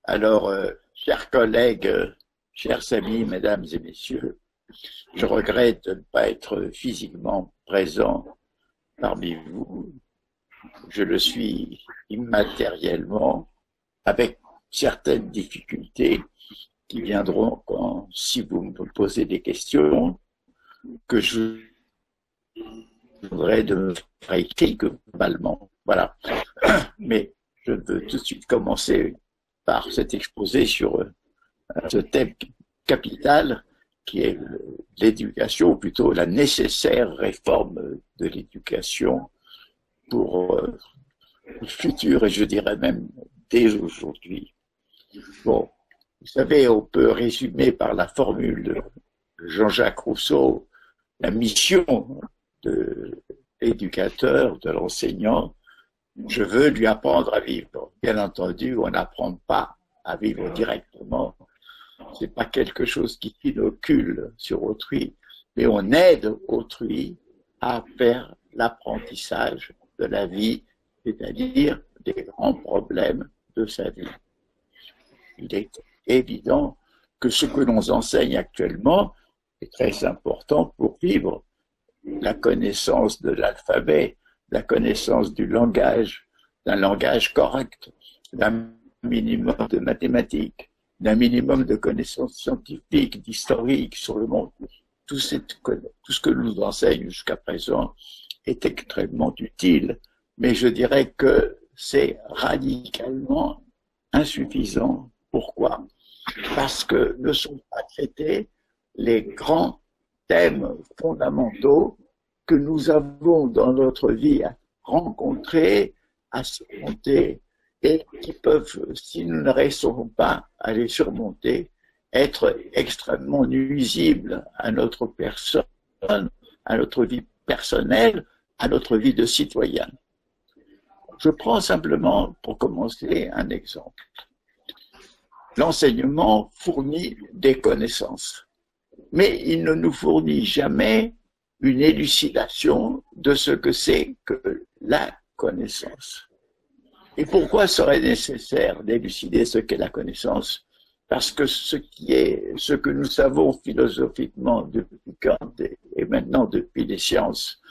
Alors, chers collègues, chers amis, mesdames et messieurs, je regrette de ne pas être physiquement présent parmi vous. Je le suis immatériellement, avec certaines difficultés qui viendront si vous me posez des questions, que je voudrais de me faire écrire globalement. Voilà. Mais je veux tout de suite commencer par cet exposé sur ce thème capital qui est l'éducation, ou plutôt la nécessaire réforme de l'éducation pour le futur, et je dirais même dès aujourd'hui. Bon, vous savez, on peut résumer par la formule de Jean-Jacques Rousseau la mission de l'éducateur, de l'enseignant. Je veux lui apprendre à vivre. Bien entendu, on n'apprend pas à vivre directement. C'est pas quelque chose qui inocule sur autrui, mais on aide autrui à faire l'apprentissage de la vie, c'est-à-dire des grands problèmes de sa vie. Il est évident que ce que l'on enseigne actuellement est très important pour vivre. La connaissance de l'alphabet, la connaissance du langage, d'un langage correct, d'un minimum de mathématiques, d'un minimum de connaissances scientifiques, d'historique sur le monde. Tout ce que nous enseigne jusqu'à présent est extrêmement utile, mais je dirais que c'est radicalement insuffisant. Pourquoi? Parce que ne sont pas traités les grands thèmes fondamentaux que nous avons dans notre vie à rencontrer, à surmonter, et qui peuvent, si nous ne réussissons pas à les surmonter, être extrêmement nuisibles à notre personne, à notre vie personnelle, à notre vie de citoyen. Je prends simplement, pour commencer, un exemple. L'enseignement fournit des connaissances, mais il ne nous fournit jamais une élucidation de ce que c'est que la connaissance. Et pourquoi serait nécessaire d'élucider ce qu'est la connaissance? Parce que ce que nous savons philosophiquement depuis Kant et maintenant depuis les sciences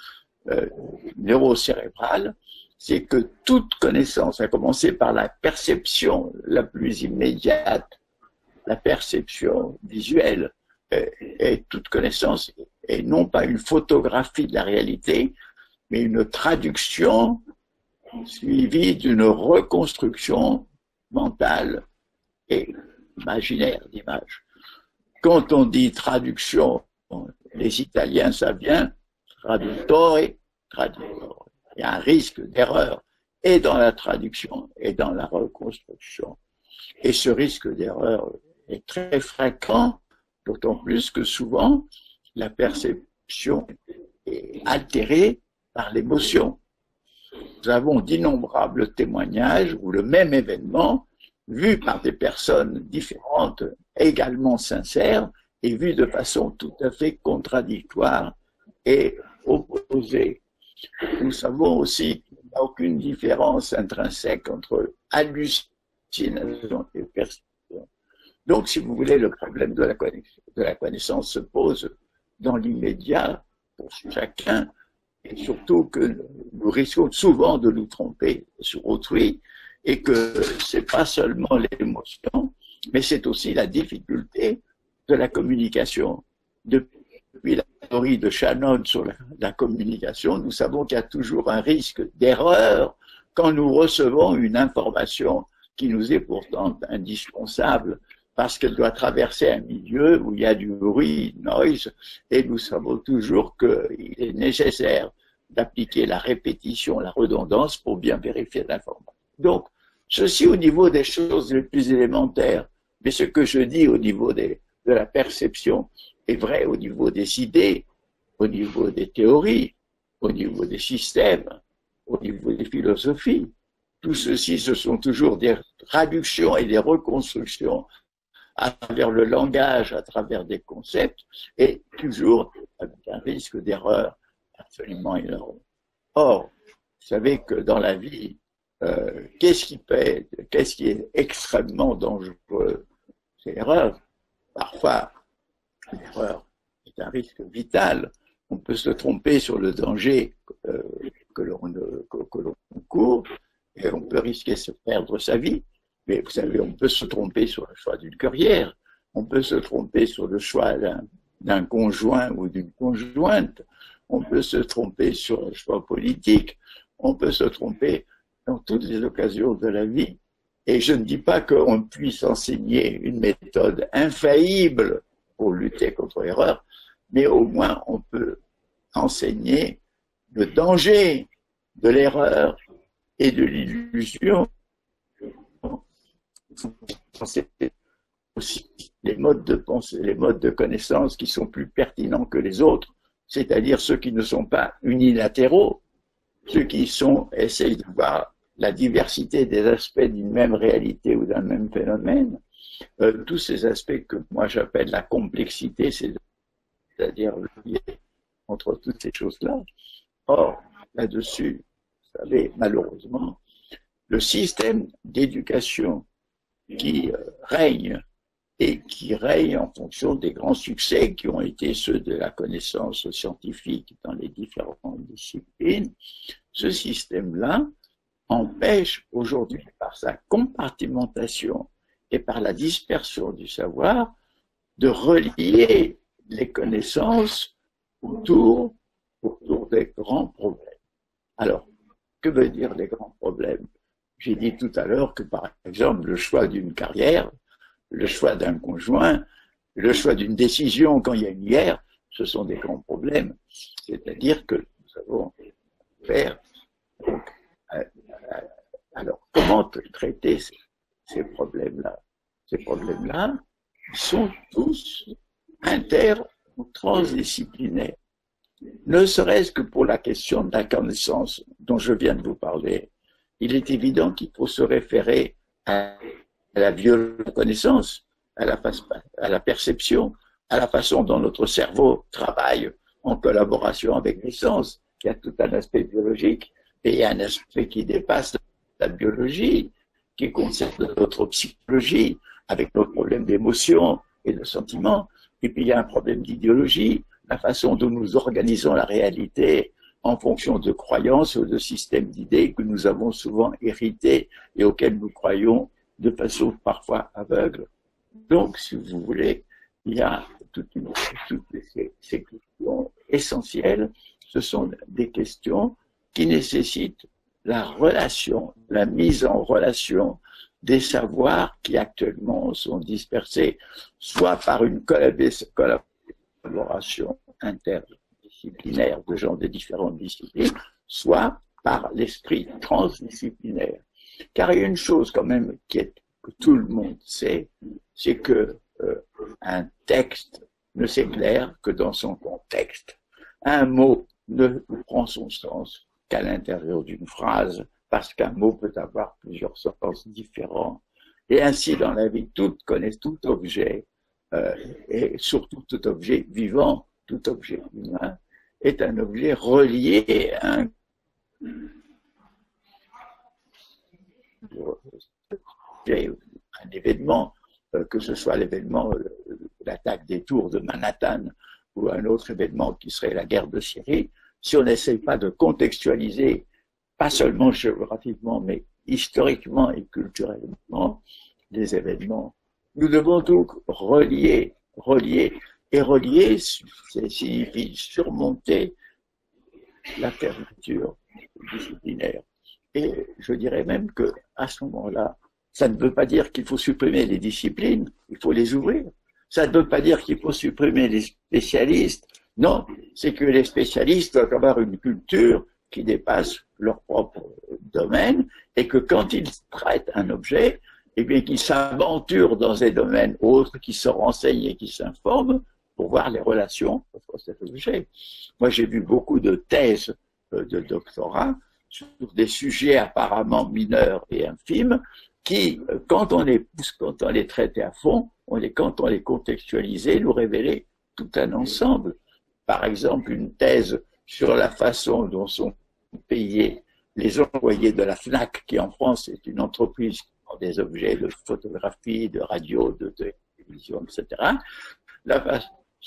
neurocérébrales, c'est que toute connaissance, à commencer par la perception la plus immédiate, la perception visuelle, et toute connaissance est non pas une photographie de la réalité, mais une traduction suivie d'une reconstruction mentale et imaginaire d'images. Quand on dit traduction, les Italiens savent bien, traduttore, traduttore. Il y a un risque d'erreur et dans la traduction et dans la reconstruction. Et ce risque d'erreur est très fréquent, d'autant plus que souvent la perception est altérée par l'émotion. Nous avons d'innombrables témoignages où le même événement, vu par des personnes différentes, également sincères, est vu de façon tout à fait contradictoire et opposée. Nous savons aussi qu'il n'y a aucune différence intrinsèque entre hallucination et perception. Donc, si vous voulez, le problème de la connaissance se pose dans l'immédiat pour chacun, et surtout que nous risquons souvent de nous tromper sur autrui, et que c'est pas seulement l'émotion, mais c'est aussi la difficulté de la communication. Depuis la théorie de Shannon sur la communication, nous savons qu'il y a toujours un risque d'erreur quand nous recevons une information qui nous est pourtant indispensable parce qu'elle doit traverser un milieu où il y a du bruit, noise, et nous savons toujours qu'il est nécessaire d'appliquer la répétition, la redondance pour bien vérifier l'information. Donc, ceci au niveau des choses les plus élémentaires, mais ce que je dis au niveau de la perception est vrai au niveau des idées, au niveau des théories, au niveau des systèmes, au niveau des philosophies. Tout ceci, ce sont toujours des traductions et des reconstructions à travers le langage, à travers des concepts, et toujours avec un risque d'erreur absolument énorme. Or, vous savez que dans la vie, qu'est-ce qui est extrêmement dangereux? C'est l'erreur. Parfois, l'erreur est un risque vital. On peut se tromper sur le danger que l'on court et on peut risquer de perdre sa vie. Mais vous savez, on peut se tromper sur le choix d'une carrière, on peut se tromper sur le choix d'un conjoint ou d'une conjointe, on peut se tromper sur un choix politique, on peut se tromper dans toutes les occasions de la vie. Et je ne dis pas qu'on puisse enseigner une méthode infaillible pour lutter contre l'erreur, mais au moins on peut enseigner le danger de l'erreur et de l'illusion. Aussi les modes de pensée, les modes de connaissance qui sont plus pertinents que les autres, c'est-à-dire ceux qui ne sont pas unilatéraux, ceux qui essayent de voir la diversité des aspects d'une même réalité ou d'un même phénomène, tous ces aspects que moi j'appelle la complexité, c'est-à-dire le lien entre toutes ces choses-là. Or, là-dessus, vous savez, malheureusement, le système d'éducation qui règne et qui règne en fonction des grands succès qui ont été ceux de la connaissance scientifique dans les différentes disciplines, ce système-là empêche aujourd'hui, par sa compartimentation et par la dispersion du savoir, de relier les connaissances autour des grands problèmes. Alors, que veut dire les grands problèmes? J'ai dit tout à l'heure que, par exemple, le choix d'une carrière, le choix d'un conjoint, le choix d'une décision quand il y a une guerre, ce sont des grands problèmes. C'est-à-dire que nous avons faire. Donc, alors, comment traiter ces problèmes-là? Ces problèmes-là, ils sont tous inter- ou transdisciplinaires. Ne serait-ce que pour la question de la connaissance dont je viens de vous parler. Il est évident qu'il faut se référer à la connaissance, à la perception, à la façon dont notre cerveau travaille en collaboration avec les sens. Il y a tout un aspect biologique et il y a un aspect qui dépasse la biologie, qui concerne notre psychologie, avec nos problèmes d'émotion et de sentiments. Et puis il y a un problème d'idéologie, la façon dont nous organisons la réalité en fonction de croyances ou de systèmes d'idées que nous avons souvent hérités et auxquels nous croyons de façon parfois aveugle. Donc, si vous voulez, il y a toutes ces questions essentielles. Ce sont des questions qui nécessitent la relation, la mise en relation des savoirs qui actuellement sont dispersés, soit par une collaboration interdisciplinaire de gens de différentes disciplines, soit par l'esprit transdisciplinaire. Car il y a une chose quand même que tout le monde sait, c'est que un texte ne s'éclaire que dans son contexte. Un mot ne prend son sens qu'à l'intérieur d'une phrase, parce qu'un mot peut avoir plusieurs sens différents. Et ainsi, dans la vie, tout objet, et surtout tout objet vivant, tout objet humain, est un objet relié à un événement, que ce soit l'événement, l'attaque des tours de Manhattan, ou un autre événement qui serait la guerre de Syrie. Si on n'essaye pas de contextualiser, pas seulement géographiquement, mais historiquement et culturellement, les événements, nous devons donc relier, et relier, ça signifie surmonter la fermeture disciplinaire. Et je dirais même que à ce moment-là, ça ne veut pas dire qu'il faut supprimer les disciplines, il faut les ouvrir. Ça ne veut pas dire qu'il faut supprimer les spécialistes. Non, c'est que les spécialistes doivent avoir une culture qui dépasse leur propre domaine et que quand ils traitent un objet, eh bien qu'ils s'aventurent dans des domaines autres, qui se renseignent et qui s'informent pour voir les relations entre cet objet. Moi, j'ai vu beaucoup de thèses de doctorat sur des sujets apparemment mineurs et infimes qui, quand on les traitait à fond, quand on les contextualisait, nous révélaient tout un ensemble. Par exemple, une thèse sur la façon dont sont payés les employés de la FNAC, qui en France est une entreprise qui vend des objets de photographie, de radio, de télévision, etc. Là,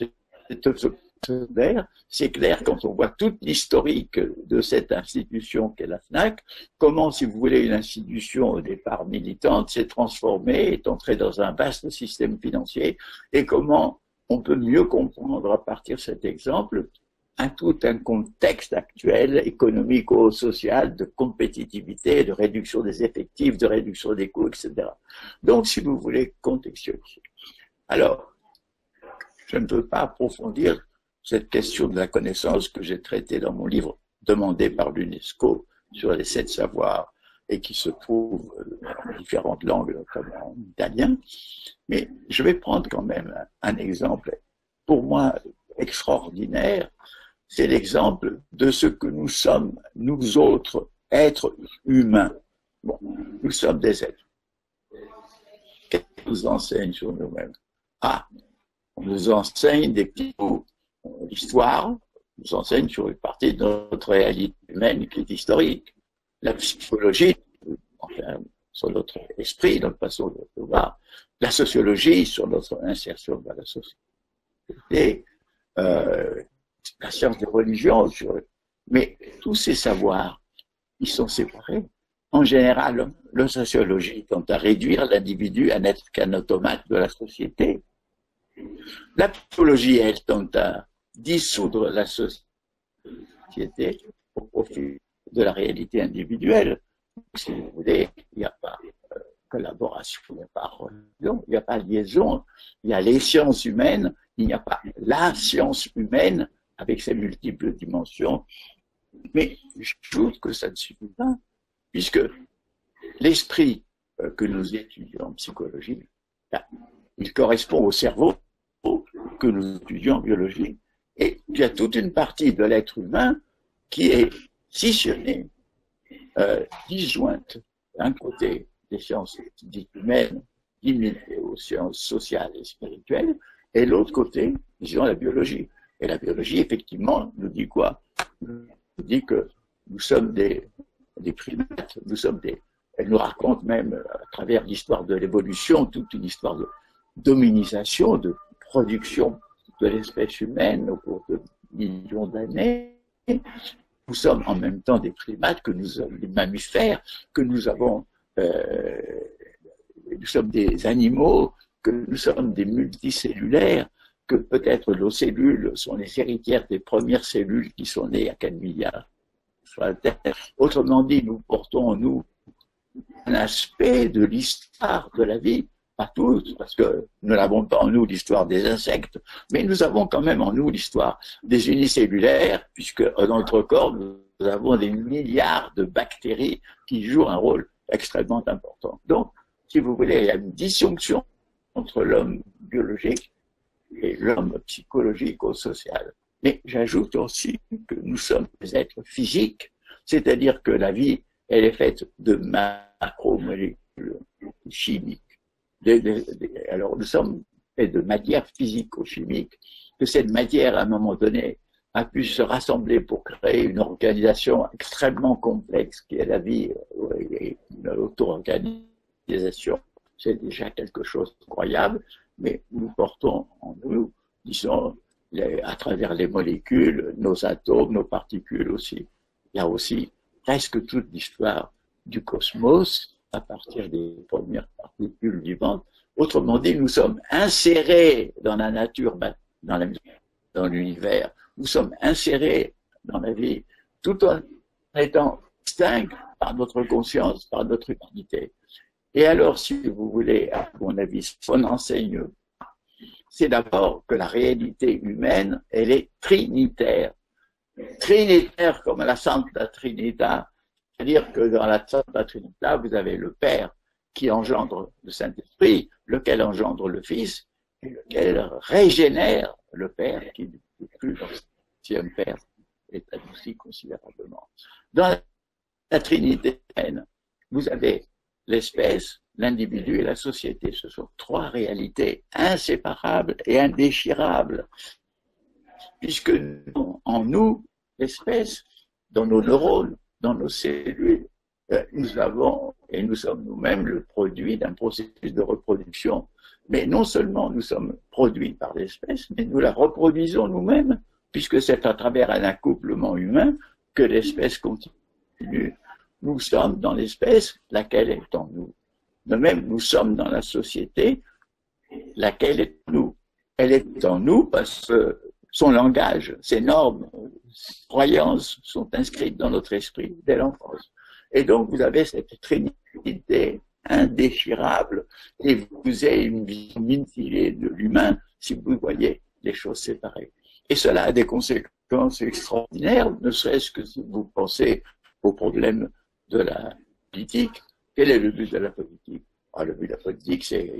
c'est clair quand on voit toute l'historique de cette institution qu'est la FNAC, comment, si vous voulez, une institution au départ militante s'est transformée, est entrée dans un vaste système financier, et comment on peut mieux comprendre à partir de cet exemple tout un contexte actuel économico-social de compétitivité, de réduction des effectifs, de réduction des coûts, etc. Donc, si vous voulez contextualiser. Alors, je ne peux pas approfondir cette question de la connaissance que j'ai traitée dans mon livre demandé par l'UNESCO sur les 7 savoirs et qui se trouve dans différentes langues, notamment en italien. Mais je vais prendre quand même un exemple, pour moi, extraordinaire. C'est l'exemple de ce que nous sommes, nous autres, êtres humains. Bon, nous sommes des êtres. Qu'est-ce qu'on nous enseigne sur nous-mêmes? On nous enseigne des petits bouts. L'histoire nous enseigne sur une partie de notre réalité humaine qui est historique. La psychologie, enfin, sur notre esprit, notre façon de voir. La sociologie, sur notre insertion dans la société. La science des religions, mais tous ces savoirs, ils sont séparés. En général, la sociologie tend à réduire l'individu à n'être qu'un automate de la société. La psychologie, elle, tend à dissoudre la société au profit de la réalité individuelle. Si vous voulez, il n'y a pas collaboration, il n'y a pas religion, il n'y a pas liaison, il y a les sciences humaines, il n'y a pas la science humaine avec ses multiples dimensions. Mais je trouve que ça ne suffit pas, puisque l'esprit que nous étudions en psychologie, il correspond au cerveau que nous étudions en biologie. Et il y a toute une partie de l'être humain qui est scissionnée, disjointe, d'un côté des sciences dites humaines, limitées aux sciences sociales et spirituelles, et l'autre côté, disons, la biologie. Et la biologie, effectivement, nous dit quoi? Nous dit que nous sommes des primates, elle nous raconte même, à travers l'histoire de l'évolution, toute une histoire de dominisation, de production de l'espèce humaine au cours de millions d'années. Nous sommes en même temps des primates, que nous sommes des mammifères, que nous sommes des animaux, que nous sommes des multicellulaires, que peut-être nos cellules sont les héritières des premières cellules qui sont nées il y a 4 milliards sur la Terre. Autrement dit, nous portons en nous un aspect de l'histoire de la vie, pas tous, parce que nous n'avons pas en nous l'histoire des insectes, mais nous avons quand même en nous l'histoire des unicellulaires, puisque dans notre corps, nous avons des milliards de bactéries qui jouent un rôle extrêmement important. Donc, si vous voulez, il y a une disjonction entre l'homme biologique et l'homme psychologique-social. Mais j'ajoute aussi que nous sommes des êtres physiques, c'est-à-dire que la vie, elle est faite de macromolécules chimiques. Alors nous sommes faits de matière physico-chimique, que cette matière, à un moment donné, a pu se rassembler pour créer une organisation extrêmement complexe qui est la vie et une auto-organisation. C'est déjà quelque chose d'incroyable, mais nous portons en nous, disons, à travers les molécules, nos atomes, nos particules aussi. Il y a aussi presque toute l'histoire du cosmos à partir des premières particules vivantes. Autrement dit, nous sommes insérés dans la nature, dans l'univers. Nous sommes insérés dans la vie, tout en étant distincts par notre conscience, par notre humanité. Et alors, si vous voulez, à mon avis, ce qu'on enseigne, c'est d'abord que la réalité humaine, elle est trinitaire. Trinitaire comme la Sancta Trinita, c'est-à-dire que dans la Sancta Trinita, vous avez le Père qui engendre le Saint-Esprit, lequel engendre le Fils, et lequel régénère le Père qui n'est plus l'ancien Père, est adouci considérablement. Dans la Trinité humaine, vous avez l'espèce, l'individu et la société. Ce sont 3 réalités inséparables et indéchirables, puisque en nous, l'espèce, dans nos neurones, dans nos cellules, nous avons, et nous sommes nous-mêmes le produit d'un processus de reproduction. Mais non seulement nous sommes produits par l'espèce, mais nous la reproduisons nous-mêmes, puisque c'est à travers un accouplement humain que l'espèce continue. Nous sommes dans l'espèce, laquelle est en nous. De même, nous sommes dans la société, laquelle est en nous. Elle est en nous parce que son langage, ses normes, ses croyances sont inscrites dans notre esprit dès l'enfance. Et donc, vous avez cette trinité indéchirable et vous avez une vision mutilée de l'humain si vous voyez les choses séparées. Et cela a des conséquences extraordinaires, ne serait-ce que si vous pensez aux problèmes de la politique. Quel est le but de la politique? Le but de la politique, c'est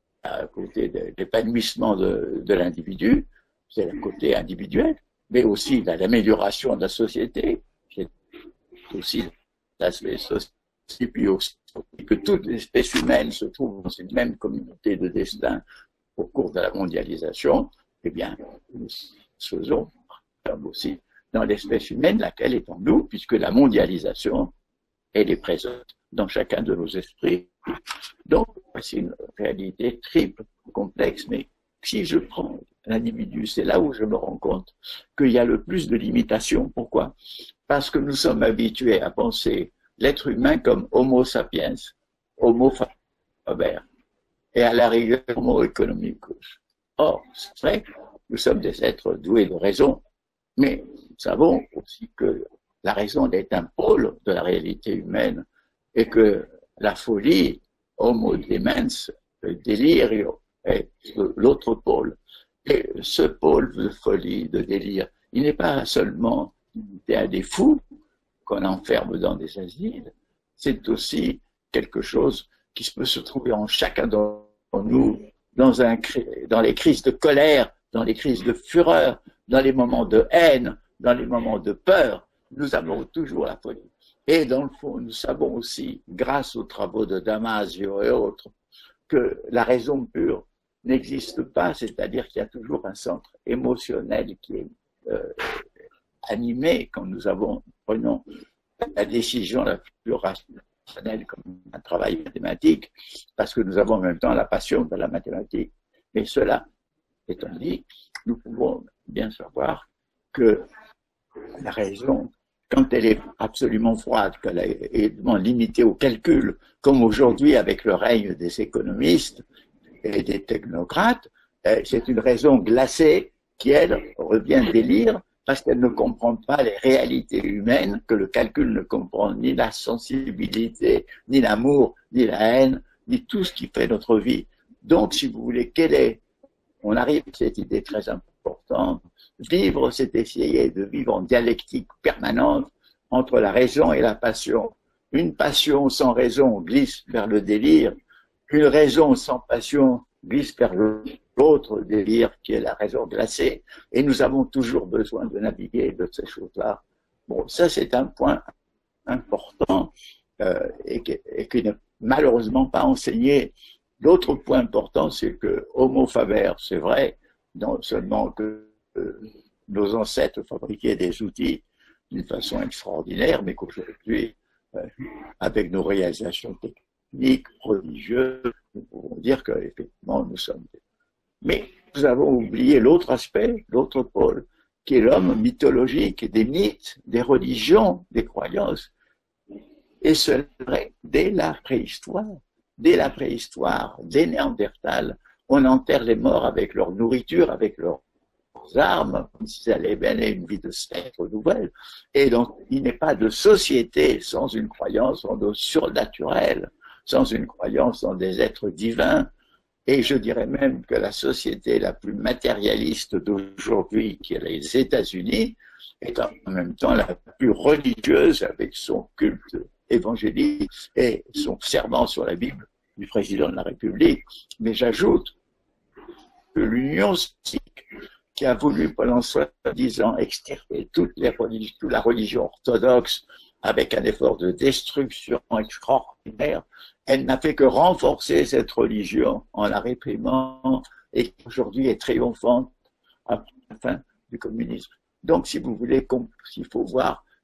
à côté de l'épanouissement de l'individu, c'est le côté individuel, mais aussi l'amélioration de la société, c'est aussi l'aspect social, et puis aussi que toute l'espèce humaine se trouve dans une même communauté de destin au cours de la mondialisation. Eh bien, nous faisons aussi dans l'espèce humaine, laquelle est en nous, puisque la mondialisation, elle est présente dans chacun de nos esprits. Donc, c'est une réalité triple, complexe, mais si je prends l'individu, c'est là où je me rends compte qu'il y a le plus de limitations. Pourquoi? Parce que nous sommes habitués à penser l'être humain comme Homo sapiens, Homo faber, et à la rigueur Homo economicus. Or, c'est vrai, nous sommes des êtres doués de raison, mais nous savons aussi que la raison est un pôle de la réalité humaine et que la folie, homo demens, le délire, est l'autre pôle. Et ce pôle de folie, de délire, il n'est pas seulement à des fous qu'on enferme dans des asiles, c'est aussi quelque chose qui peut se trouver en chacun d'entre nous, dans les crises de colère, dans les crises de fureur, dans les moments de haine, dans les moments de peur. Nous avons toujours la folie. Et dans le fond, nous savons aussi, grâce aux travaux de Damasio et autres, que la raison pure n'existe pas, c'est-à-dire qu'il y a toujours un centre émotionnel qui est animé quand nous prenons la décision la plus rationnelle comme un travail mathématique, parce que nous avons en même temps la passion de la mathématique. Mais cela étant dit, nous pouvons bien savoir que la raison, quand elle est absolument froide, qu'elle est limitée au calcul, comme aujourd'hui avec le règne des économistes et des technocrates, c'est une raison glacée qui, elle, revient délire parce qu'elle ne comprend pas les réalités humaines, que le calcul ne comprend ni la sensibilité, ni l'amour, ni la haine, ni tout ce qui fait notre vie. Donc, si vous voulez, on arrive à cette idée très importante. Vivre, c'est essayer de vivre en dialectique permanente entre la raison et la passion. Une passion sans raison glisse vers le délire. Une raison sans passion glisse vers l'autre délire qui est la raison glacée. Et nous avons toujours besoin de naviguer de ces choses-là. Bon, ça c'est un point important et qui n'est malheureusement pas enseigné. L'autre point important, c'est que Homo faber, c'est vrai, non seulement que nos ancêtres fabriquaient des outils d'une façon extraordinaire, mais qu'aujourd'hui, avec nos réalisations techniques, religieuses, nous pouvons dire qu'effectivement, nous sommes. Mais nous avons oublié l'autre aspect, l'autre pôle, qui est l'homme mythologique, des mythes, des religions, des croyances. Et cela, dès la préhistoire, des Néandertals, on enterre les morts avec leur nourriture, avec leurs armes, comme s'ils allaient mener une vie de spectre nouvelle. Et donc, il n'est pas de société sans une croyance en le surnaturel, sans une croyance en des êtres divins. Et je dirais même que la société la plus matérialiste d'aujourd'hui, qui est les États-Unis, est en même temps la plus religieuse avec son culte évangélique et son serment sur la Bible du président de la République. Mais j'ajoute que l'Union soviétique, qui a voulu pendant 70 ans extirper toute la religion orthodoxe avec un effort de destruction extraordinaire, elle n'a fait que renforcer cette religion en la réprimant et qui aujourd'hui est triomphante à la fin du communisme. Donc, si vous voulez, il faut voir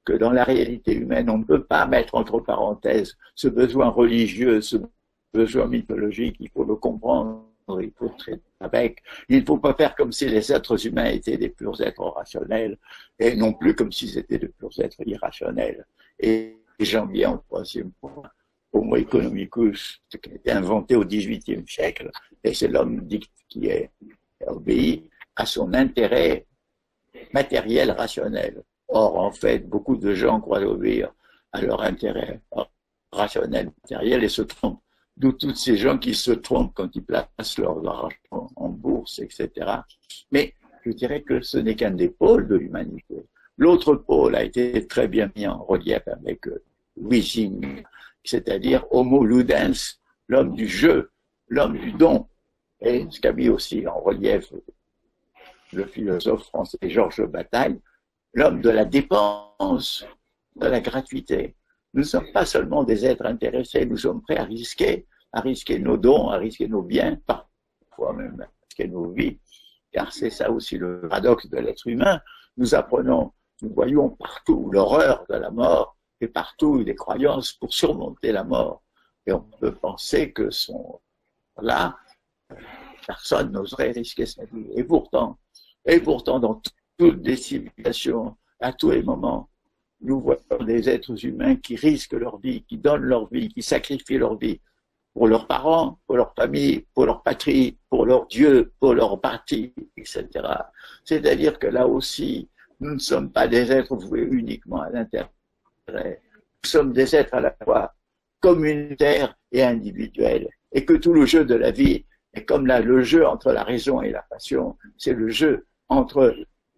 que dans la réalité humaine, on ne peut pas mettre entre parenthèses ce besoin religieux, ce besoin mythologique, il faut le comprendre, il faut traiter avec. Il ne faut pas faire comme si les êtres humains étaient des purs êtres rationnels et non plus comme s'ils étaient de purs êtres irrationnels. Et j'en viens au troisième point, Homo economicus, qui a été inventé au XVIIIe siècle, et c'est l'homme qui est obéi à son intérêt matériel rationnel. Or, en fait, beaucoup de gens croient obéir à leur intérêt rationnel matériel et se trompent. D'où tous ces gens qui se trompent quand ils placent leur argent en bourse, etc. Mais je dirais que ce n'est qu'un des pôles de l'humanité. L'autre pôle a été très bien mis en relief avec Wissing, c'est-à-dire Homo ludens, l'homme du jeu, l'homme du don. Et ce qu'a mis aussi en relief le philosophe français Georges Bataille, l'homme de la dépense, de la gratuité. Nous ne sommes pas seulement des êtres intéressés, nous sommes prêts à risquer nos dons, à risquer nos biens, parfois même à risquer nos vies, car c'est ça aussi le paradoxe de l'être humain. Nous voyons partout l'horreur de la mort et partout des croyances pour surmonter la mort. Et on peut penser que là, personne n'oserait risquer sa vie. Et pourtant, dans toutes les civilisations, à tous les moments, nous voyons des êtres humains qui risquent leur vie, qui donnent leur vie, qui sacrifient leur vie pour leurs parents, pour leur famille, pour leur patrie, pour leur Dieu, pour leur parti, etc. C'est-à-dire que là aussi, nous ne sommes pas des êtres voués uniquement à l'intérêt. Nous sommes des êtres à la fois communautaires et individuels. Et que tout le jeu de la vie est comme là, le jeu entre la raison et la passion, c'est le jeu entre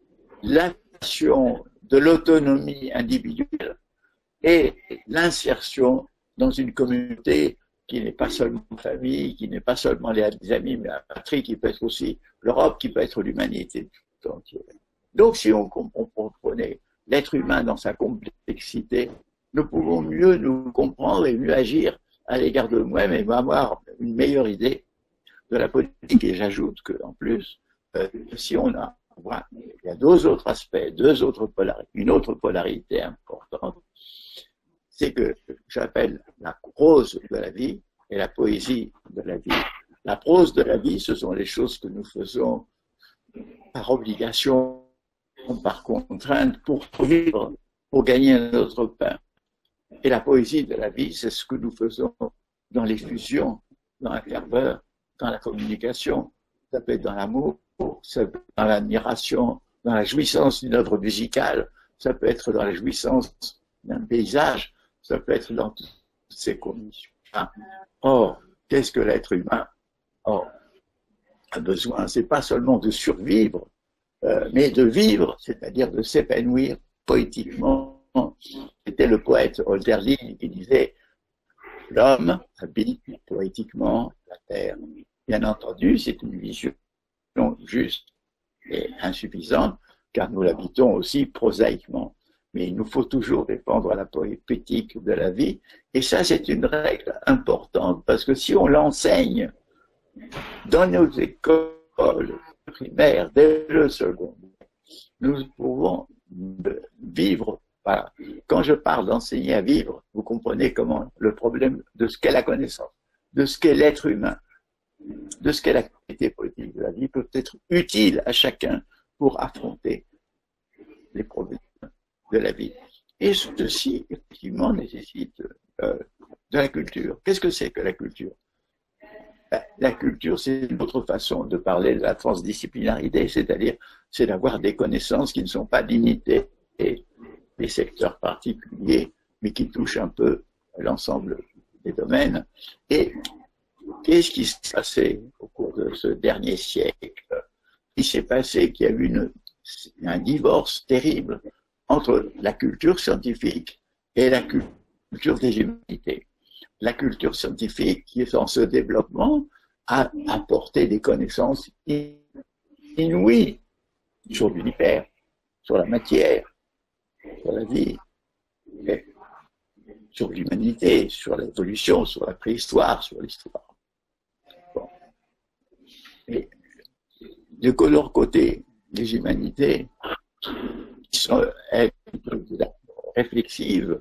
l'insertion de l'autonomie individuelle et l'insertion dans une communauté qui n'est pas seulement la famille, qui n'est pas seulement les amis, mais la patrie, qui peut être aussi l'Europe, qui peut être l'humanité tout entière. Donc, si on comprenait l'être humain dans sa complexité, nous pouvons mieux nous comprendre et mieux agir à l'égard de nous-mêmes et avoir une meilleure idée de la politique. Et j'ajoute qu'en plus, si on a, voilà, il y a deux autres aspects, une autre polarité importante, c'est que j'appelle la prose de la vie et la poésie de la vie. La prose de la vie, ce sont les choses que nous faisons par obligation, par contrainte, pour vivre, pour gagner notre pain. Et la poésie de la vie, c'est ce que nous faisons dans l'effusion, dans la ferveur, dans la communication, ça peut être dans l'amour, ça peut être dans l'admiration, dans la jouissance d'une œuvre musicale, ça peut être dans la jouissance d'un paysage, ça peut être dans toutes ces conditions. Or, qu'est-ce que l'être humain a besoin? C'est pas seulement de survivre, mais de vivre, c'est-à-dire de s'épanouir poétiquement. C'était le poète Hölderlin qui disait « L'homme habite poétiquement la terre ». Bien entendu, c'est une vision juste et insuffisante, car nous l'habitons aussi prosaïquement. Mais il nous faut toujours répondre à la poétique de la vie, et ça, c'est une règle importante, parce que si on l'enseigne dans nos écoles primaires, dès le secondaire, nous pouvons vivre. Voilà. Quand je parle d'enseigner à vivre, vous comprenez comment le problème de ce qu'est la connaissance, de ce qu'est l'être humain, de ce qu'est la qualité politique de la vie peut être utile à chacun pour affronter les problèmes de la vie. Et ceci, effectivement, nécessite de la culture. Qu'est-ce que c'est que la culture? La culture, c'est une autre façon de parler de la transdisciplinarité, c'est-à-dire c'est d'avoir des connaissances qui ne sont pas limitées à des secteurs particuliers, mais qui touchent un peu l'ensemble des domaines. Et qu'est-ce qui s'est passé au cours de ce dernier siècle? Il s'est passé qu'il y a eu un divorce terrible entre la culture scientifique et la culture des humanités. La culture scientifique, qui est en ce développement, a apporté des connaissances inouïes sur l'univers, sur la matière, sur la vie, sur l'humanité, sur l'évolution, sur la préhistoire, sur l'histoire. Bon. Et de leur côté, les humanités, elles, réflexives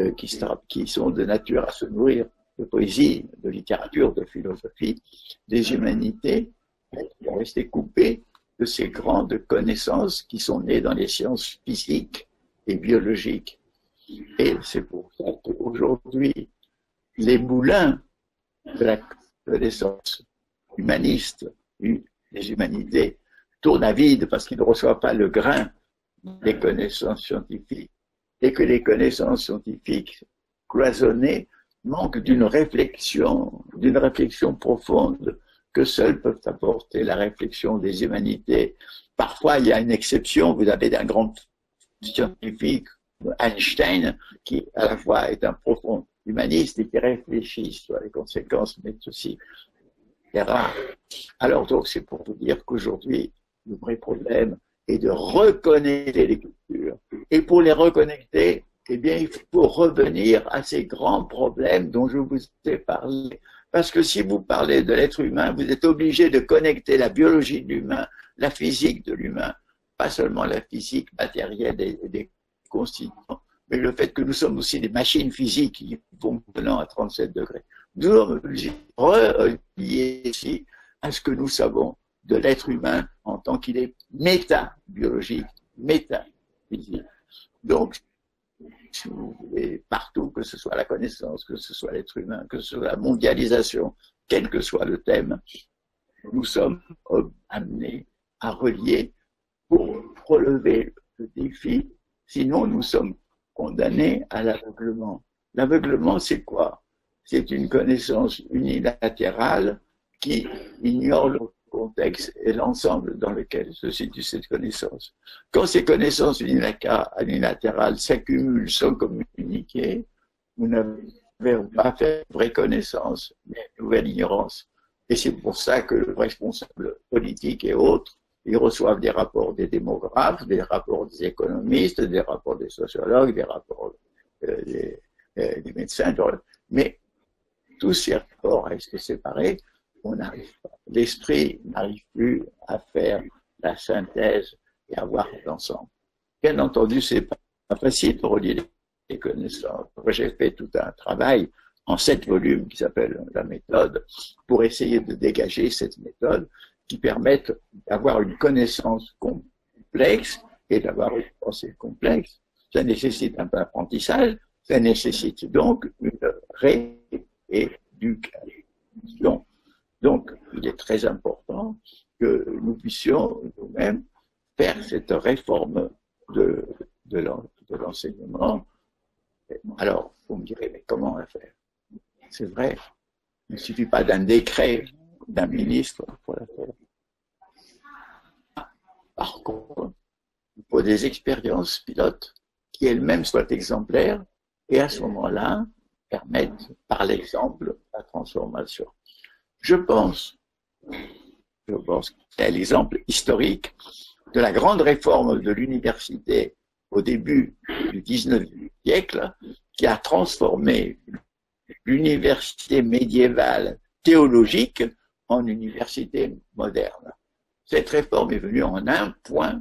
qui sont de nature à se nourrir de poésie, de littérature, de philosophie, des humanités, qui ont resté coupés de ces grandes connaissances qui sont nées dans les sciences physiques et biologiques. Et c'est pour ça qu'aujourd'hui, les moulins de la connaissance humaniste, des humanités, tournent à vide parce qu'ils ne reçoivent pas le grain des connaissances scientifiques et que les connaissances scientifiques cloisonnées manquent d'une réflexion profonde que seuls peuvent apporter la réflexion des humanités. Parfois, il y a une exception, vous avez un grand scientifique, Einstein, qui à la fois est un profond humaniste et qui réfléchit sur les conséquences, mais aussi est rare. Alors donc, c'est pour vous dire qu'aujourd'hui, le vrai problème est de reconnecter les cultures. Et pour les reconnecter, eh bien, il faut revenir à ces grands problèmes dont je vous ai parlé. Parce que si vous parlez de l'être humain, vous êtes obligé de connecter la biologie de l'humain, la physique de l'humain, pas seulement la physique matérielle des constituants, mais le fait que nous sommes aussi des machines physiques qui fonctionnent à 37 degrés. Nous sommes obligés de relier ici à ce que nous savons de l'être humain en tant qu'il est méta-biologique, méta-physique. Donc, si vous voulez, partout, que ce soit la connaissance, que ce soit l'être humain, que ce soit la mondialisation, quel que soit le thème, nous sommes amenés à relier pour relever le défi, sinon nous sommes condamnés à l'aveuglement. L'aveuglement, c'est quoi? C'est une connaissance unilatérale qui ignore le contexte et l'ensemble dans lequel se situe cette connaissance. Quand ces connaissances unilatérales s'accumulent sans communiquer, vous n'avez pas fait vraie connaissance, mais nouvelle ignorance. Et c'est pour ça que le responsable politique et autres, ils reçoivent des rapports des démographes, des rapports des économistes, des rapports des sociologues, des rapports des médecins, mais tous ces rapports restent séparés, on n'arrive pas. L'esprit n'arrive plus à faire la synthèse et à voir l'ensemble. Bien entendu, c'est pas facile de relier les connaissances. J'ai fait tout un travail en 7 volumes qui s'appelle la méthode pour essayer de dégager cette méthode qui permette d'avoir une connaissance complexe et d'avoir une pensée complexe. Ça nécessite un peu d'apprentissage, ça nécessite donc une rééducation. Donc, il est très important que nous puissions nous-mêmes faire cette réforme de l'enseignement. Alors, vous me direz, mais comment la faire? C'est vrai, il ne suffit pas d'un décret d'un ministre pour la faire. Par contre, il faut des expériences pilotes qui elles-mêmes soient exemplaires et à ce moment-là permettent par l'exemple la transformation. Je pense à l'exemple historique de la grande réforme de l'université au début du XIXe siècle qui a transformé l'université médiévale théologique en université moderne. Cette réforme est venue en un point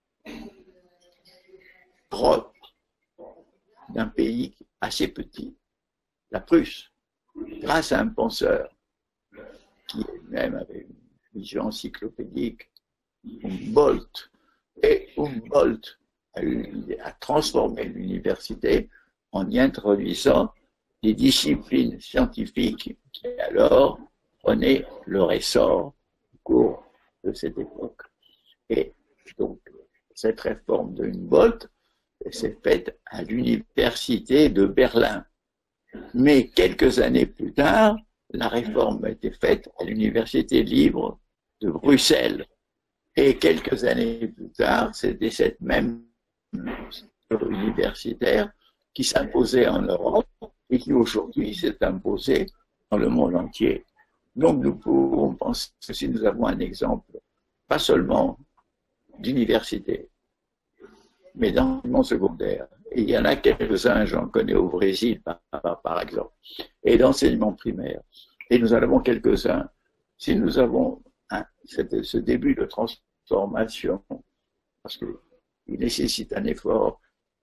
propre d'un pays assez petit, la Prusse, grâce à un penseur qui même avait une vision encyclopédique, Humboldt. Et Humboldt a transformé l'université en y introduisant des disciplines scientifiques qui alors prenaient leur essor au cours de cette époque. Et donc, cette réforme de Humboldt s'est faite à l'université de Berlin. Mais quelques années plus tard, la réforme a été faite à l'université libre de Bruxelles. Et quelques années plus tard, c'était cette même universitaire qui s'imposait en Europe et qui aujourd'hui s'est imposée dans le monde entier. Donc nous pouvons penser que si nous avons un exemple, pas seulement d'université, mais d'enseignement secondaire, et il y en a quelques-uns, j'en connais au Brésil par exemple, et d'enseignement primaire, et nous en avons quelques-uns. Si nous avons ce début de transformation, parce qu'il nécessite un effort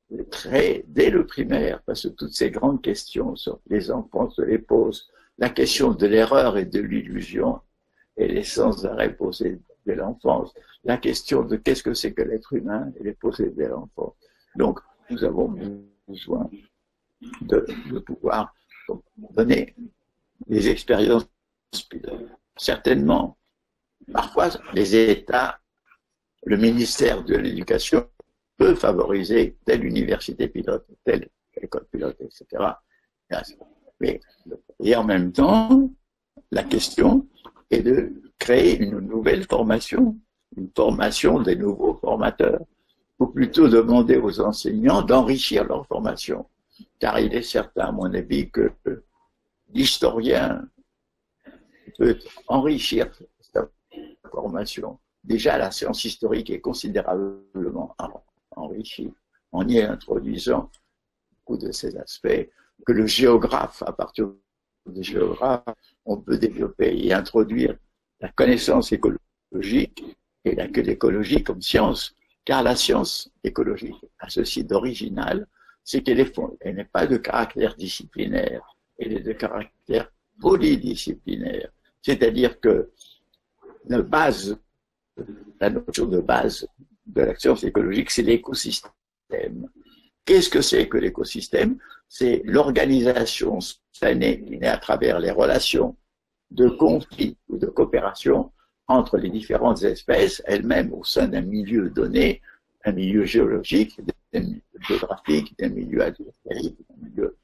très, dès le primaire, parce que toutes ces grandes questions sur les enfants se les posent. La question de l'erreur et de l'illusion est l'essence de la réponse dès l'enfance. La question de qu'est-ce que c'est que l'être humain, elle est posée dès l'enfance. Donc, nous avons besoin de pouvoir donner des expériences pilotes. Certainement, parfois, les États, le ministère de l'Éducation peut favoriser telle université pilote, telle école pilote, etc. Et en même temps, la question est de créer une nouvelle formation, une formation des nouveaux formateurs, ou plutôt demander aux enseignants d'enrichir leur formation. Car il est certain, à mon avis, que l'historien peut enrichir sa formation. Déjà, la science historique est considérablement enrichie en y introduisant beaucoup de ces aspects que le géographe, à partir des géographes, on peut développer et introduire la connaissance écologique et l'écologie comme science. Car la science écologique a ceci d'original, c'est qu'elle n'est pas de caractère disciplinaire, elle est de caractère polydisciplinaire. C'est-à-dire que la notion de base de la science écologique, c'est l'écosystème. Qu'est-ce que c'est que l'écosystème? C'est l'organisation spontanée qui naît à travers les relations de conflit ou de coopération entre les différentes espèces elles-mêmes au sein d'un milieu donné, un milieu géologique, un milieu géographique, un milieu atmosphérique, un milieu...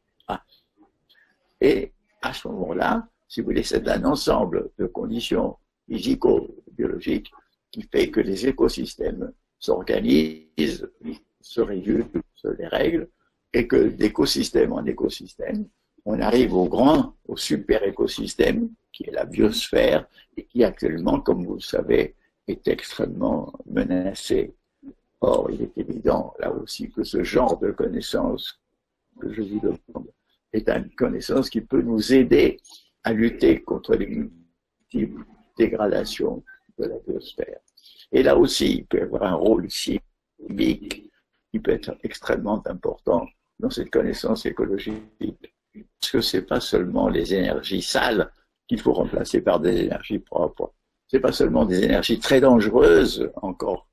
Et à ce moment-là, si vous voulez, c'est un ensemble de conditions physico-biologiques qui fait que les écosystèmes s'organisent, se régulent, se les règlent, et que d'écosystème en écosystème, on arrive au super écosystème, qui est la biosphère, et qui actuellement, comme vous le savez, est extrêmement menacé. Or, il est évident, là aussi, que ce genre de connaissance que je vous demande est une connaissance qui peut nous aider à lutter contre les multiples dégradations de la biosphère. Et là aussi, il peut y avoir un rôle civique qui peut être extrêmement important dans cette connaissance écologique. Parce que c'est pas seulement les énergies sales qu'il faut remplacer par des énergies propres. C'est pas seulement des énergies très dangereuses encore,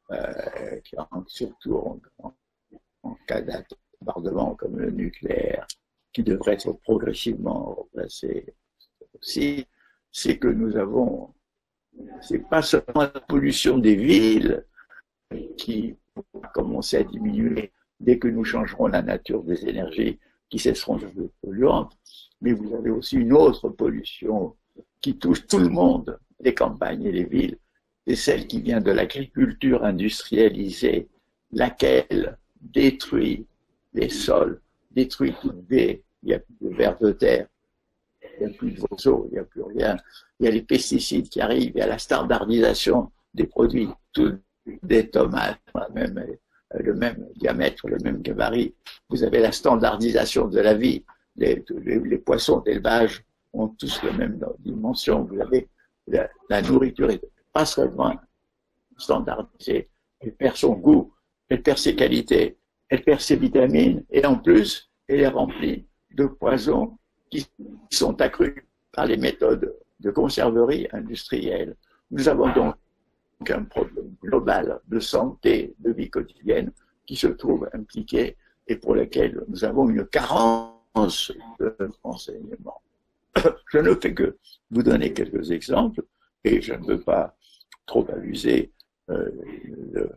surtout en cas d'attardement comme le nucléaire, qui devrait être progressivement remplacé aussi. C'est que nous avons, c'est pas seulement la pollution des villes qui va commencer à diminuer dès que nous changerons la nature des énergies qui cesseront d'être polluantes, mais vous avez aussi une autre pollution qui touche tout le monde, les campagnes et les villes, c'est celle qui vient de l'agriculture industrialisée, laquelle détruit les sols, détruit toute vie, il n'y a plus de vers de terre, il n'y a plus de oiseaux, il n'y a plus rien, il y a les pesticides qui arrivent, il y a la standardisation des produits, tout, des tomates, le même diamètre, le même gabarit. Vous avez la standardisation de la vie. Les poissons d'élevage ont tous la même dimension. Vous avez la nourriture est pas seulement standardisée. Elle perd son goût, elle perd ses qualités, elle perd ses vitamines et en plus, elle est remplie de poisons qui sont accrus par les méthodes de conserverie industrielle. Nous avons donc un problème global de santé, de vie quotidienne qui se trouve impliqué et pour lequel nous avons une carence de renseignements. Je ne fais que vous donner quelques exemples et je ne veux pas trop abuser de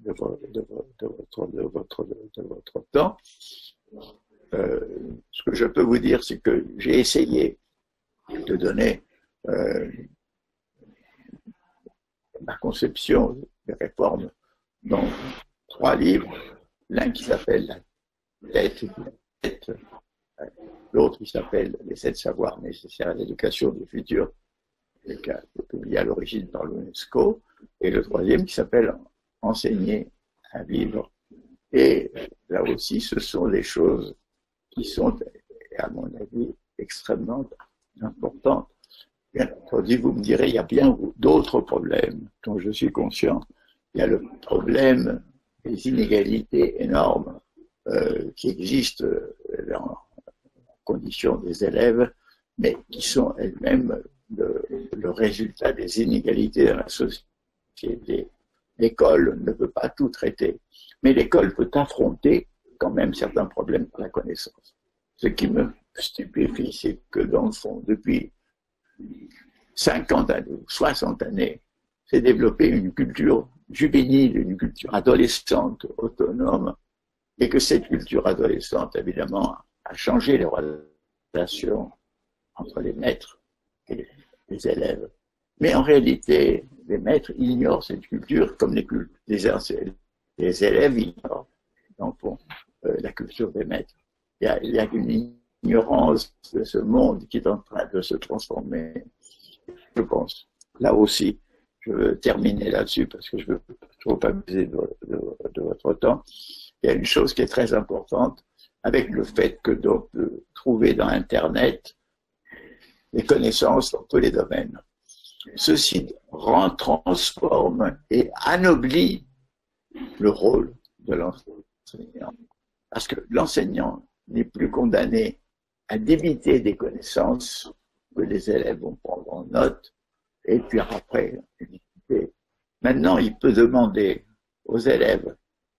votre temps. Ce que je peux vous dire, c'est que j'ai essayé de donner ma conception des réformes dans 3 livres, l'un qui s'appelle La tête, l'autre qui s'appelle Les 7 savoirs nécessaires à l'éducation du futur, qui est publié à l'origine par l'UNESCO, et le troisième qui s'appelle Enseigner à vivre. Et là aussi, ce sont des choses qui sont, à mon avis, extrêmement importantes. Bien entendu, vous me direz, il y a bien d'autres problèmes dont je suis conscient. Il y a le problème des inégalités énormes qui existent en condition des élèves, mais qui sont elles-mêmes le résultat des inégalités dans la société. L'école ne peut pas tout traiter, mais l'école peut affronter quand même certains problèmes par la connaissance. Ce qui me stupéfie, c'est que dans le fond, depuis 50 années ou 60 années, s'est développée une culture juvénile, une culture adolescente, autonome, et que cette culture adolescente, évidemment, a changé les relations entre les maîtres et les élèves. Mais en réalité, les maîtres ignorent cette culture comme les élèves ignorent, dans le fond, la culture des maîtres. Il y a une ignorance de ce monde qui est en train de se transformer, je pense. Là aussi, je veux terminer là-dessus parce que je ne veux pas trop abuser de votre temps. Il y a une chose qui est très importante avec le fait que l'on peut trouver dans Internet des connaissances dans tous les domaines. Ceci transforme et anoblit le rôle de l'enseignant. Parce que l'enseignant n'est plus condamné à débiter des connaissances que les élèves vont prendre en note et puis après, maintenant, il peut demander aux élèves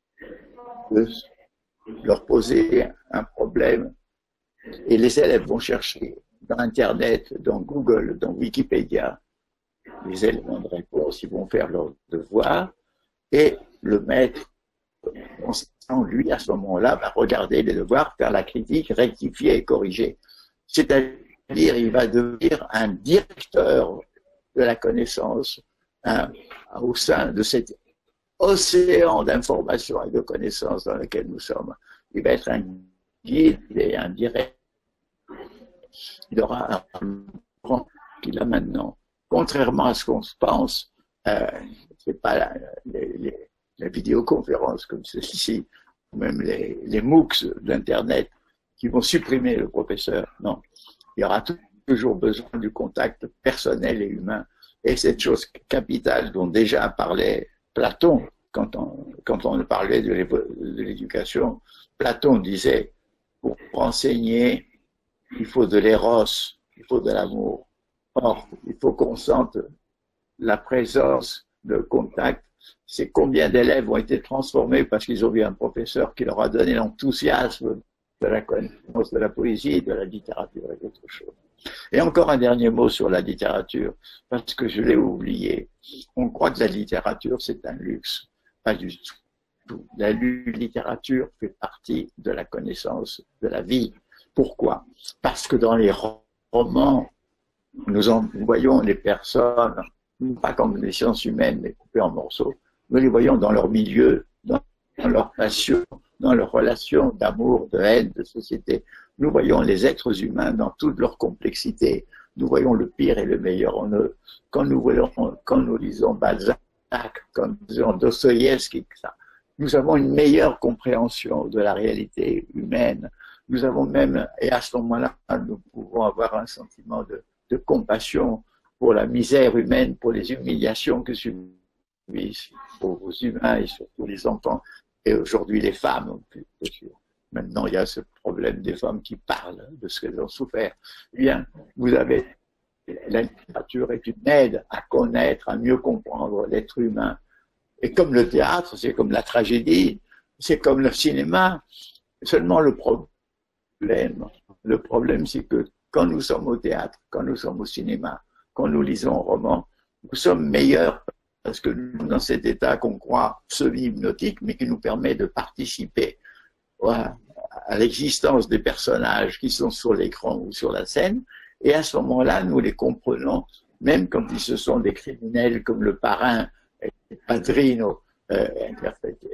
de leur poser un problème et les élèves vont chercher dans Internet, dans Google, dans Wikipédia les éléments de réponse, ils vont faire leur devoir et le maître, lui, à ce moment-là, va regarder les devoirs, faire la critique, rectifier et corriger. C'est-à-dire, il va devenir un directeur de la connaissance au sein de cet océan d'informations et de connaissances dans lequel nous sommes. Il va être un guide et un directeur. Il aura un grand qu'il a maintenant. Contrairement à ce qu'on se pense, c'est pas les vidéoconférences comme ceci, même les MOOCs d'Internet qui vont supprimer le professeur. Non, il y aura toujours besoin du contact personnel et humain. Et cette chose capitale dont déjà parlait Platon, quand on parlait de l'éducation, Platon disait, pour enseigner, il faut de l'éros, il faut de l'amour. Or, il faut qu'on sente la présence de contact. C'est combien d'élèves ont été transformés parce qu'ils ont vu un professeur qui leur a donné l'enthousiasme de la connaissance de la poésie, de la littérature et d'autres choses. Et encore un dernier mot sur la littérature, parce que je l'ai oublié. On croit que la littérature, c'est un luxe. Pas du tout. La littérature fait partie de la connaissance de la vie. Pourquoi? Parce que dans les romans, nous voyons les personnes, pas comme les sciences humaines, mais coupées en morceaux, nous les voyons dans leur milieu, dans leur passion, dans leurs relations d'amour, de haine, de société. Nous voyons les êtres humains dans toute leur complexité. Nous voyons le pire et le meilleur en eux. Quand nous lisons Balzac, quand nous lisons Dostoïevski, nous avons une meilleure compréhension de la réalité humaine. Nous avons même, et à ce moment-là, nous pouvons avoir un sentiment de compassion pour la misère humaine, pour les humiliations que subissent aux humains et surtout les enfants. Et aujourd'hui, les femmes, bien sûr. Maintenant, il y a ce problème des femmes qui parlent de ce qu'elles ont souffert. Eh bien, vous avez, la littérature est une aide à connaître, à mieux comprendre l'être humain. Et comme le théâtre, c'est comme la tragédie, c'est comme le cinéma. Seulement le problème, c'est que quand nous sommes au théâtre, quand nous sommes au cinéma, quand nous lisons un roman, nous sommes meilleurs parce que nous sommes dans cet état qu'on croit semi-hypnotique, mais qui nous permet de participer à l'existence des personnages qui sont sur l'écran ou sur la scène, et à ce moment-là, nous les comprenons, même quand ils se sont des criminels comme le parrain et le padrino interprété,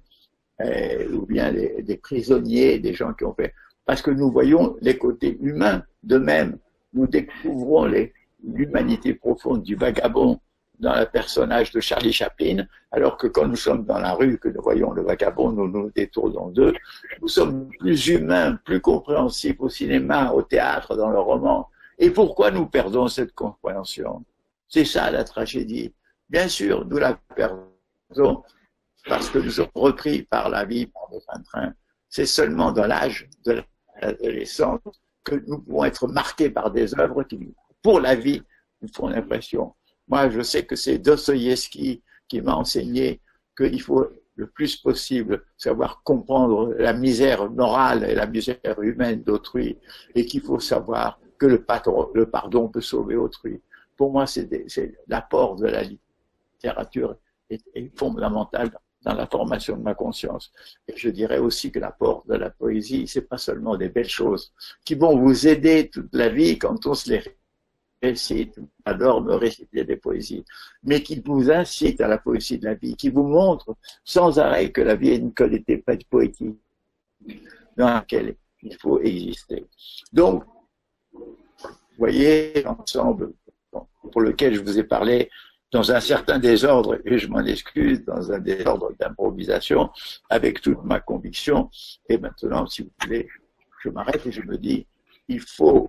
ou bien des prisonniers, des gens qui ont fait... Parce que nous voyons les côtés humains d'eux-mêmes, nous découvrons l'humanité profonde du vagabond dans le personnage de Charlie Chaplin, alors que quand nous sommes dans la rue, que nous voyons le vagabond, nous nous détournons d'eux. Nous sommes plus humains, plus compréhensifs au cinéma, au théâtre, dans le roman. Et pourquoi nous perdons cette compréhension? C'est ça la tragédie. Bien sûr, nous la perdons parce que nous sommes repris par la vie, par notre train. C'est seulement dans l'âge de l'adolescence que nous pouvons être marqués par des œuvres qui, pour la vie, nous font l'impression. Moi, je sais que c'est Dostoïevski qui m'a enseigné qu'il faut le plus possible savoir comprendre la misère morale et la misère humaine d'autrui, et qu'il faut savoir que le pardon peut sauver autrui. Pour moi, c'est l'apport de la littérature est fondamental dans la formation de ma conscience. Et je dirais aussi que l'apport de la poésie, c'est pas seulement des belles choses qui vont vous aider toute la vie quand on se les récite, j'adore me réciter des poésies, mais qui vous incite à la poésie de la vie, qui vous montre sans arrêt que la vie est une qualité poétique dans laquelle il faut exister. Donc, vous voyez, l'ensemble pour lequel je vous ai parlé, dans un certain désordre, et je m'en excuse, dans un désordre d'improvisation, avec toute ma conviction, et maintenant, si vous voulez, je m'arrête et je me dis, il faut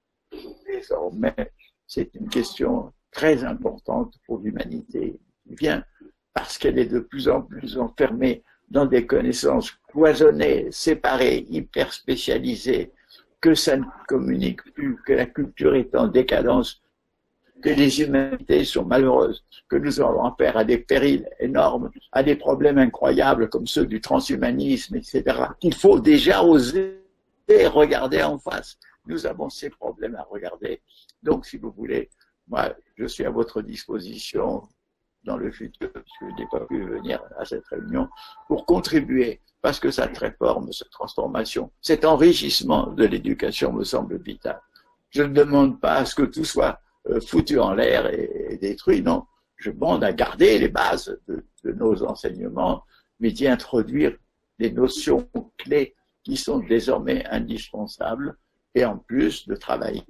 désormais, c'est une question très importante pour l'humanité qui vient, parce qu'elle est de plus en plus enfermée dans des connaissances cloisonnées, séparées, hyper spécialisées, que ça ne communique plus, que la culture est en décadence, que les humanités sont malheureuses, que nous avons affaire à des périls énormes, à des problèmes incroyables comme ceux du transhumanisme, etc., qu'il faut déjà oser regarder en face. Nous avons ces problèmes à regarder. Donc, si vous voulez, moi, je suis à votre disposition dans le futur, parce que je n'ai pas pu venir à cette réunion, pour contribuer, parce que cette réforme, cette transformation, cet enrichissement de l'éducation me semble vital. Je ne demande pas à ce que tout soit foutu en l'air et détruit, non. Je demande à garder les bases de nos enseignements, mais d'y introduire des notions clés qui sont désormais indispensables, et en plus de travailler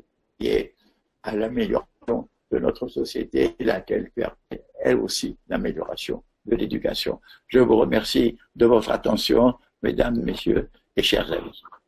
à l'amélioration de notre société, laquelle permet elle aussi l'amélioration de l'éducation. Je vous remercie de votre attention, mesdames, messieurs et chers amis.